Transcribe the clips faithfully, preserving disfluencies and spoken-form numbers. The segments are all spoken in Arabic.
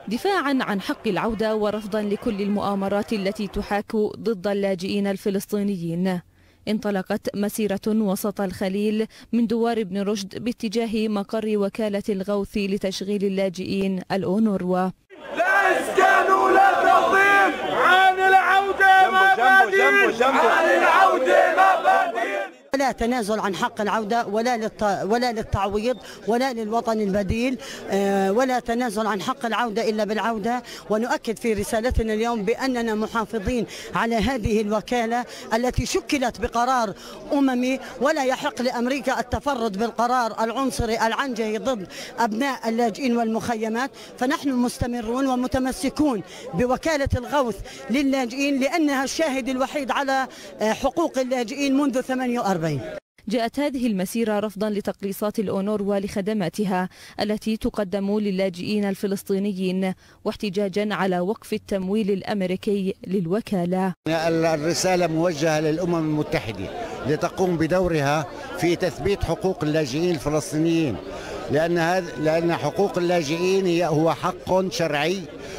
دفاعا عن حق العودة ورفضا لكل المؤامرات التي تحاك ضد اللاجئين الفلسطينيين، انطلقت مسيرة وسط الخليل من دوار ابن رشد باتجاه مقر وكالة الغوث لتشغيل اللاجئين الأونروا. لا إسكان ولا تنظيم، عن العودة ما بديل، عن العودة ما بديل. ولا تنازل عن حق العودة ولا للت... ولا للتعويض ولا للوطن البديل، ولا تنازل عن حق العودة إلا بالعودة. ونؤكد في رسالتنا اليوم بأننا محافظين على هذه الوكالة التي شكلت بقرار أممي، ولا يحق لأمريكا التفرد بالقرار العنصري العنجهي ضد أبناء اللاجئين والمخيمات. فنحن مستمرون ومتمسكون بوكالة الغوث للاجئين لأنها الشاهد الوحيد على حقوق اللاجئين منذ ثمانية وأربعين. جاءت هذه المسيرة رفضا لتقليصات الأونروا لخدماتها التي تقدم للاجئين الفلسطينيين، واحتجاجا على وقف التمويل الأمريكي للوكالة. الرسالة موجهة للأمم المتحدة لتقوم بدورها في تثبيت حقوق اللاجئين الفلسطينيين، لأن هذا لأن حقوق اللاجئين هي هو حق شرعي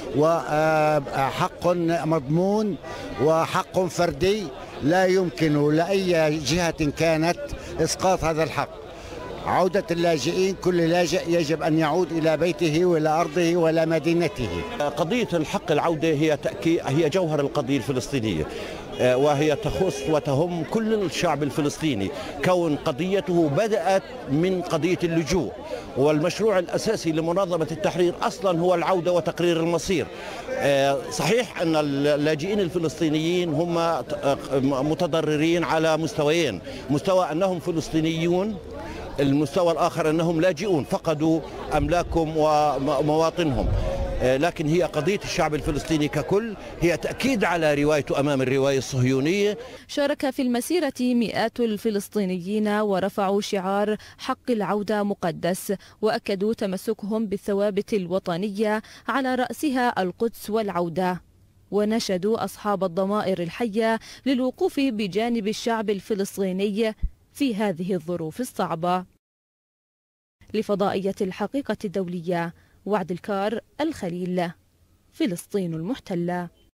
وحق مضمون وحق فردي، لا يمكن لأي جهة كانت إسقاط هذا الحق. عودة اللاجئين، كل لاجئ يجب أن يعود إلى بيته وإلى أرضه وإلى مدينته. قضية الحق العودة هي تأكيد هي جوهر القضية الفلسطينية، وهي تخص وتهم كل الشعب الفلسطيني، كون قضيته بدأت من قضية اللجوء، والمشروع الأساسي لمنظمة التحرير أصلا هو العودة وتقرير المصير. صحيح أن اللاجئين الفلسطينيين هم متضررين على مستويين، مستوى أنهم فلسطينيون، المستوى الآخر أنهم لاجئون فقدوا أملاكهم ومواطنهم، لكن هي قضية الشعب الفلسطيني ككل هي تأكيد على روايته أمام الرواية الصهيونية. شارك في المسيرة مئات الفلسطينيين ورفعوا شعار حق العودة مقدس، وأكدوا تمسكهم بالثوابت الوطنية على رأسها القدس والعودة، ونشدوا أصحاب الضمائر الحية للوقوف بجانب الشعب الفلسطيني في هذه الظروف الصعبة. لفضائية الحقيقة الدولية، وعد الكار، الخليل، فلسطين المحتلة.